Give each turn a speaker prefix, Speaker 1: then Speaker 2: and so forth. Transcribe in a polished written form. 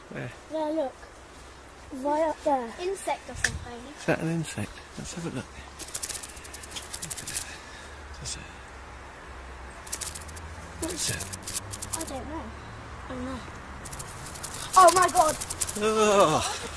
Speaker 1: Where?
Speaker 2: There, look. Right up there.
Speaker 3: Insect or something.
Speaker 1: Is that an insect? Let's have a look. What is it?
Speaker 3: I don't know.
Speaker 2: I know. Oh my god!
Speaker 1: Oh.